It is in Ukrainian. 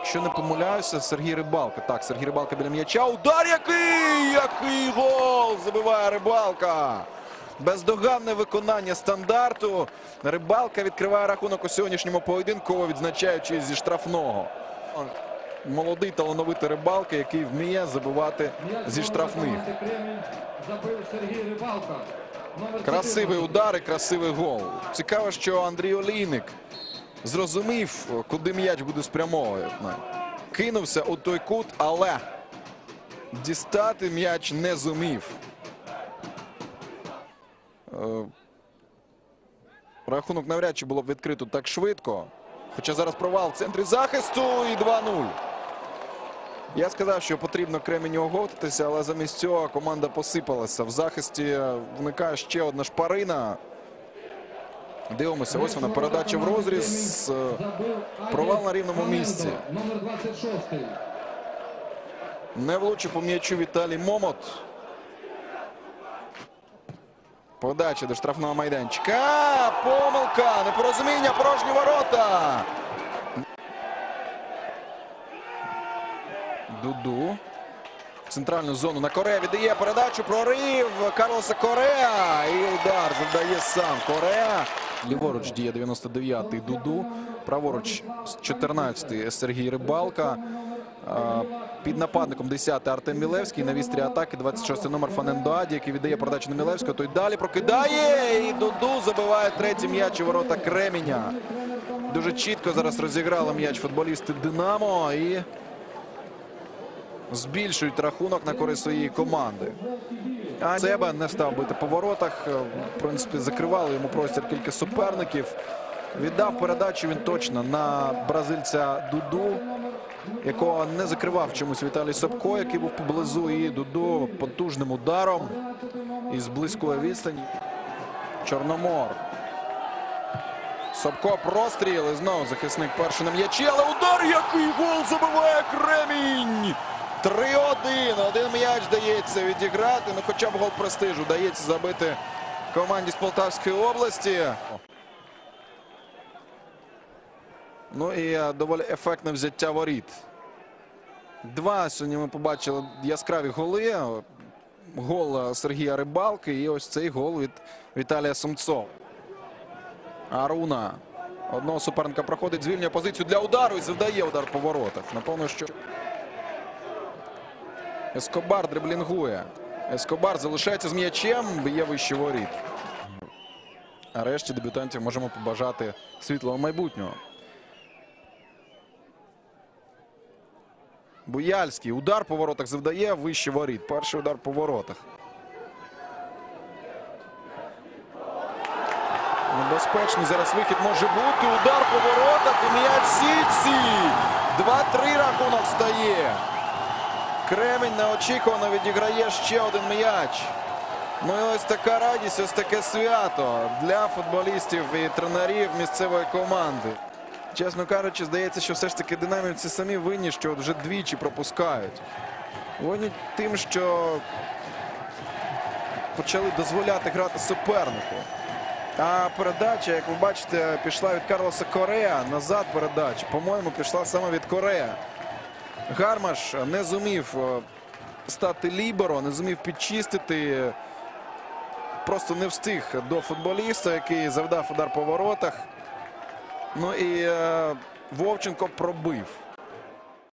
Якщо не помиляюся, Сергій Рибалка. Так, Сергій Рибалка біля м'яча. Удар який! Який гол! Забиває Рибалка. Бездоганне виконання стандарту. Рибалка відкриває рахунок у сьогоднішньому поєдинку, відзначаючи зі штрафного. Молодий талановитий Рибалка, який вміє забивати зі штрафних. Красивий удар і красивий гол. Цікаво, що Андрій Олійник зрозумів, куди м'яч буде спрямовувати. Кинувся у той кут, але дістати м'яч не зумів. Рахунок навряд чи було б відкрито так швидко. Хоча зараз провал в центрі захисту і 2-0. Я сказав, що потрібно Кременю оговтатися, але замість цього команда посипалася. В захисті виникає ще одна шпарина. Дивимося, ось вона, передача в розріз. Провал на рівному місці. Не влучив по м'ячу Віталій Момот. Подача до штрафного майданчика. Помилка, непорозуміння, порожні ворота. Дуду. Центральну зону на Корея віддає передачу. Прорив Карлоса Корея. І удар завдає сам Корея. Ліворуч діє 99-й Дуду. Праворуч 14-й Сергій Рибалка. Під нападником 10-й Артем Мілевський. На вістрі атаки 26-й номер Фанендоаді, який віддає передачу на Мілевського. Той далі прокидає. І Дуду забиває третій м'яч у ворота Кременя. Дуже чітко зараз розіграли м'яч футболісти Динамо. І збільшують рахунок на користь своєї команди. А себе не став бити по воротах. В принципі, закривали йому простір кілька суперників. Віддав передачу він точно на бразильця Дуду, якого не закривав чомусь Віталій Собко, який був поблизу. І Дуду потужним ударом із близької відстані. Чорномор. Собко простріл. І знову захисник перший на м'ячі. Але удар, який гол забиває Кремінь! 3-1. Один м'яч дається відіграти. Ну, хоча б гол престижу дається забити команді з Полтавської області. Ну і доволі ефектне взяття воріт. Два сьогодні ми побачили яскраві голи. Гол Сергія Рибалки і ось цей гол від Віталія Сумцова. Аруна. Одного суперника проходить, звільнює позицію для удару і завдає удар по воротах. Напевно, що Ескобар дриблінгує. Ескобар залишається з м'ячем, б'є вище воріт. А решті дебютантів можемо побажати світлого майбутнього. Буяльський. Удар по воротах завдає, вище воріт. Перший удар по воротах. Небезпечний зараз вихід може бути. Удар по воротах і м'яч сітці. 2-3 рахунок стає. Кремінь неочікувано відіграє ще один м'яч. Ну і ось така радість, ось таке свято для футболістів і тренерів місцевої команди. Чесно кажучи, здається, що все ж таки динамівці самі винні, що вже двічі пропускають. Винні тим, що почали дозволяти грати супернику. А передача, як ви бачите, пішла від Карлоса Корея. Назад передача, по-моєму, пішла саме від Корея. Гармаш не зумів стати ліберо, не зумів підчистити. Просто не встиг до футболіста, який завдав удар по воротах. Ну і Вовченко пробив.